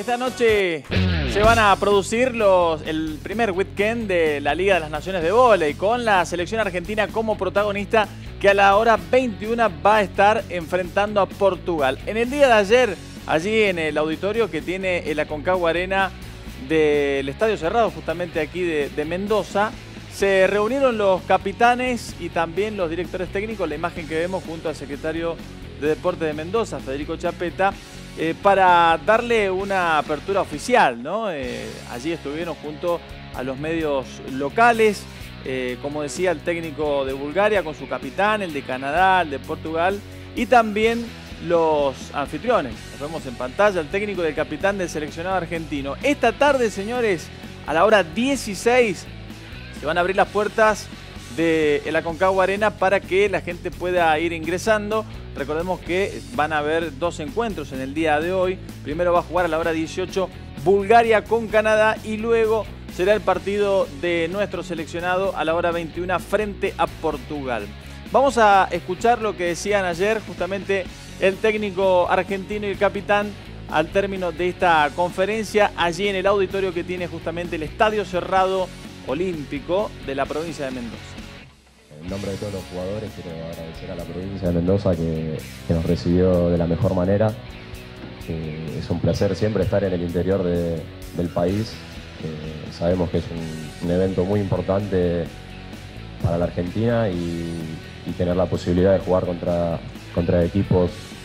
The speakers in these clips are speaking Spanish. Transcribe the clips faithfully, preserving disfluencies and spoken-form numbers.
Esta noche se van a producir los, el primer weekend de la Liga de las Naciones de Vóley, con la selección argentina como protagonista, que a la hora veintiuna va a estar enfrentando a Portugal. En el día de ayer, allí en el auditorio que tiene el Aconcagua Arena del Estadio Cerrado, justamente aquí de, de Mendoza, se reunieron los capitanes y también los directores técnicos, la imagen que vemos junto al secretario de Deportes de Mendoza, Federico Chapeta, eh, para darle una apertura oficial, ¿no? Eh, allí estuvieron junto a los medios locales, eh, como decía, el técnico de Bulgaria con su capitán, el de Canadá, el de Portugal y también los anfitriones. Los vemos en pantalla, el técnico y el capitán del seleccionado argentino. Esta tarde, señores, a la hora dieciséis, se van a abrir las puertas de la Aconcagua Arena para que la gente pueda ir ingresando. Recordemos que van a haber dos encuentros en el día de hoy. Primero va a jugar a la hora dieciocho Bulgaria con Canadá y luego será el partido de nuestro seleccionado a la hora veintiuna frente a Portugal. Vamos a escuchar lo que decían ayer justamente el técnico argentino y el capitán al término de esta conferencia allí en el auditorio que tiene justamente el Estadio Cerrado Olímpico de la provincia de Mendoza. En nombre de todos los jugadores quiero agradecer a la provincia de Mendoza que, que nos recibió de la mejor manera. Eh, es un placer siempre estar en el interior de, del país. Eh, sabemos que es un, un evento muy importante para la Argentina y, y tener la posibilidad de jugar contra, contra equipos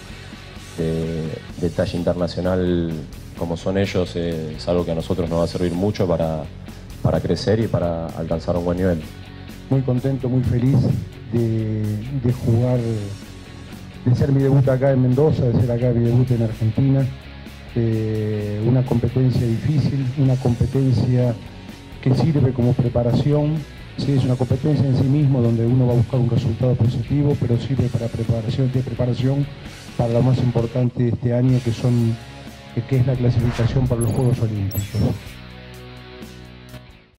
de, de talla internacional como son ellos eh, es algo que a nosotros nos va a servir mucho para, para crecer y para alcanzar un buen nivel. Muy contento, muy feliz de, de jugar, de ser mi debut acá en Mendoza, de ser acá mi debut en Argentina. Eh, una competencia difícil, una competencia que sirve como preparación. Sí, es una competencia en sí mismo donde uno va a buscar un resultado positivo, pero sirve para preparación, de preparación para lo más importante de este año, que, son, que es la clasificación para los Juegos Olímpicos.